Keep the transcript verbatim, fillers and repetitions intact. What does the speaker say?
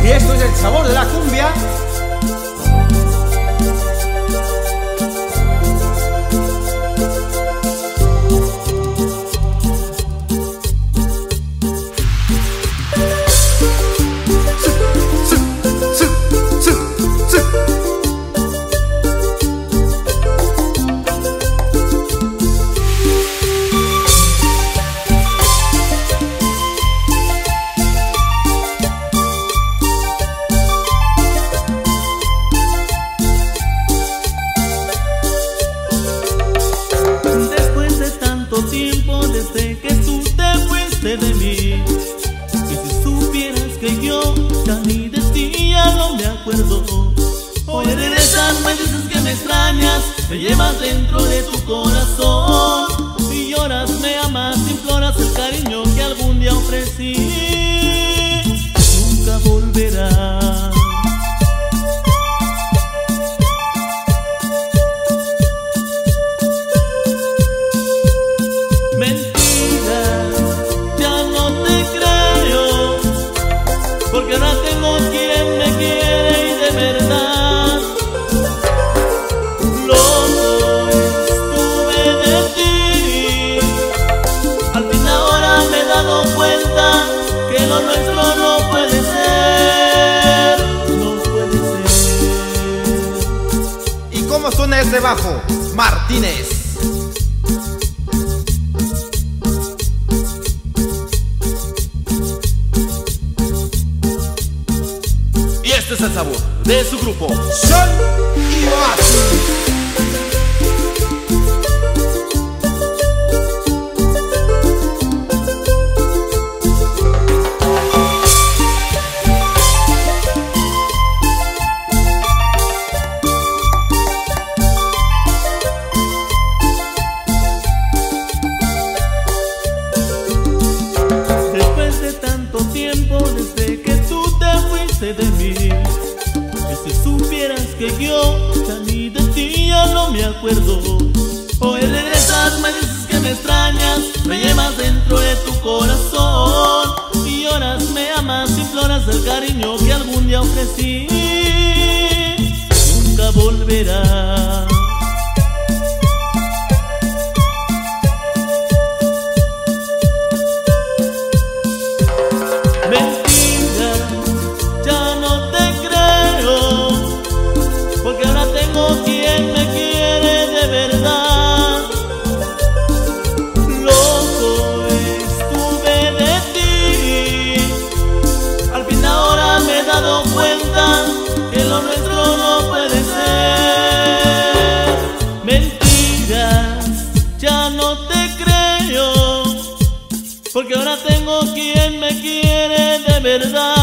Y esto es el sabor de la cumbia. Desde que tú te fuiste de mí, y si supieras que yo ya ni de ti ya no me acuerdo. Hoy regresas, me dices que me extrañas, me llevas dentro de tu corazón, y lloras, me amas, imploras el cariño que algún día ofrecí. Nunca volverás. Porque ahora tengo quien me quiere y de verdad. Loco estuve de ti. Al fin ahora me he dado cuenta que lo nuestro no puede ser. No puede ser. ¿Y cómo suena ese bajo, Martínez? Este es el sabor de su grupo Sol y Oasis. Después de tanto tiempo, desde que tú te fuiste de mí, que si supieras que yo ya ni de ti ya no me acuerdo. Hoy regresas, me dices que me extrañas, me llevas dentro de tu corazón, y lloras, me amas, imploras el cariño que algún día ofrecí. Nunca volverás. Porque ahora tengo quien me quiere de verdad. Loco estuve de ti. Al fin ahora me he dado cuenta que lo nuestro no puede ser. Mentiras, ya no te creo. Porque ahora tengo quien me quiere de verdad.